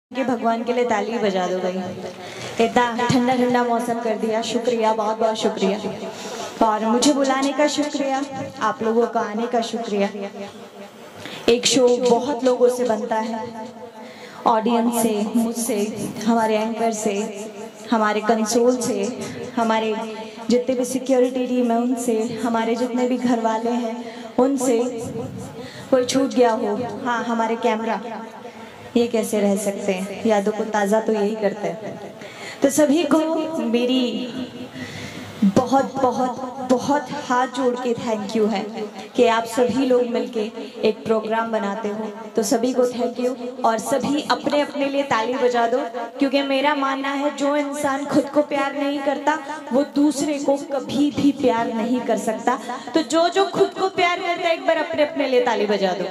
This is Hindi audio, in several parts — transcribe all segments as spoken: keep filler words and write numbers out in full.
कि भगवान के लिए ताली बजा दो भाई। इतना ठंडा ठंडा मौसम कर दिया, शुक्रिया, बहुत बहुत शुक्रिया। और मुझे बुलाने का शुक्रिया, आप लोगों का आने का शुक्रिया। एक शो बहुत लोगों से बनता है, ऑडियंस से, मुझसे, हमारे एंकर से, हमारे कंसोल से, हमारे जितने भी सिक्योरिटी टीम है उनसे, हमारे जितने भी घर वाले हैं उनसे। कोई छूट गया हो, हाँ हमारे कैमरा, ये कैसे रह सकते हैं, यादों को ताज़ा तो यही करते हैं। तो सभी को मेरी बहुत बहुत बहुत हाथ जोड़ के थैंक यू है कि आप सभी लोग मिलके एक प्रोग्राम बनाते हो। तो सभी को थैंक यू, और सभी अपने अपने लिए ताली बजा दो, क्योंकि मेरा मानना है जो इंसान खुद को प्यार नहीं करता वो दूसरे को कभी भी प्यार नहीं कर सकता। तो जो जो खुद को प्यार करता है एक बार अपने अपने लिए ताली बजा दो।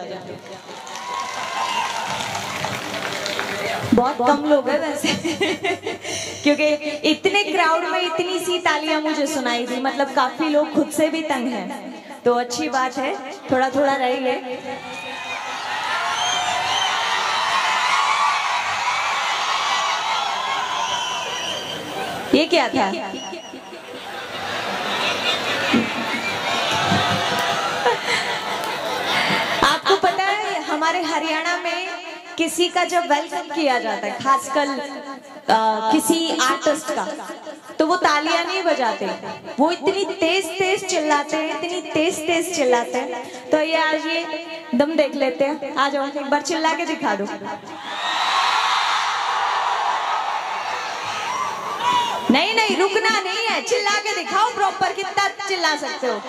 बहुत कम लोग हैं वैसे क्योंकि इतने क्राउड में इतनी सी तालियां मुझे सुनाई थी, मतलब काफी लोग खुद से भी तंग हैं, तो अच्छी बात है, थोड़ा थोड़ा रहिए। ये क्या था? आपको पता है हमारे हरियाणा में किसी का जब वेलकम किया जाता है, खासकर किसी आर्टिस्ट का, तो वो तालियां नहीं बजाते, वो इतनी तेज तेज चिल्लाते हैं, इतनी तेज तेज चिल्लाते हैं। तो ये आज ये दम देख लेते हैं, आ जाओ एक बार चिल्ला के दिखा दो। नहीं नहीं रुकना नहीं है, चिल्ला के दिखाओ प्रॉपर, कितना चिल्ला सकते हो।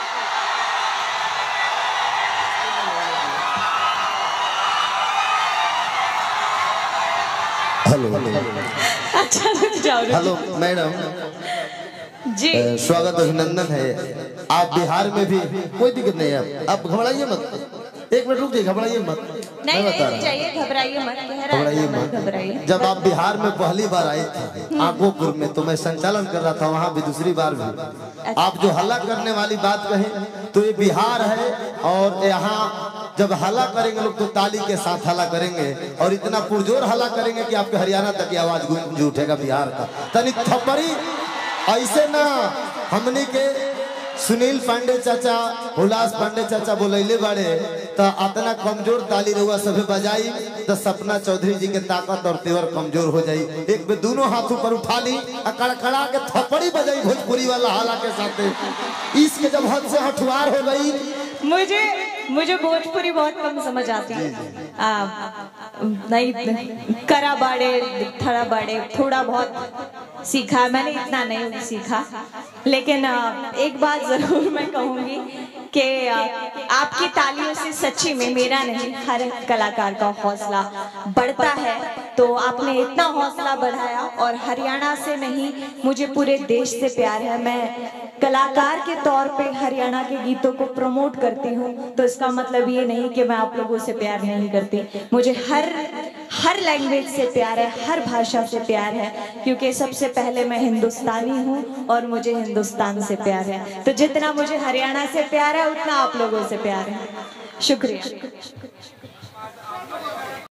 हेलो अच्छा जाओ। हेलो मैडम जी, स्वागत अभिनंदन है। आप बिहार में भी कोई दिक्कत नहीं है, आप घबराइए मत, एक मिनट रुक जाइए, घबराइए मत। नहीं नहीं चाहिए, घबराइए मत, घबराइए मत, घबराइए। जब आप बिहार में पहली बार आए थे आगोपुर में, तो मैं संचालन कर रहा था वहाँ भी, दूसरी बार भी। आप जो हल्ला करने वाली बात कहे, तो ये बिहार है और यहाँ जब हल्ला करेंगे लोग तो ताली के साथ हल्ला करेंगे, और इतना पुरजोर हल्ला करेंगे कि आपके हरियाणा तक की आवाज गूंज उठेगा बिहार का। तनी थप्पड़ी ऐसे ना, हमने के सुनील पांडे चाचा, हुलास पांडे चाचा बोलैले बड़े, तो इतना कमजोर ताली रहुआ सभी बजाई तो सपना चौधरी जी के ताकत और तेवर कमजोर हो जाई। एक पे दोनों हाथ ऊपर उठा ली, कड़कड़ा के थप्पड़ी बजाई भोजपुरी वाला हाला के साथ। इसके जब हद से हठुआर हो गई, मुझे मुझे भोजपुरी बहुत कम समझ आती है, आ, नहीं करा बाड़े थड़ा बाड़े थोड़ा बहुत सीखा मैंने, इतना नहीं सीखा। लेकिन एक बात जरूर मैं कहूँगी कि आपकी तालियों से सच्ची में मेरा नहीं हर कलाकार का हौसला बढ़ता है। तो आपने इतना हौसला बढ़ाया, और हरियाणा से नहीं मुझे पूरे देश से प्यार है। मैं कलाकार के तौर पे हरियाणा के गीतों को प्रमोट करती हूँ, तो इसका मतलब ये नहीं कि मैं आप लोगों से प्यार नहीं करती। मुझे हर हर लैंग्वेज से प्यार है, हर भाषा से प्यार है, क्योंकि सबसे पहले मैं हिंदुस्तानी हूँ और मुझे हिंदुस्तान से प्यार है। तो जितना मुझे हरियाणा से प्यार है उतना आप लोगों से प्यार है। शुक्रिया।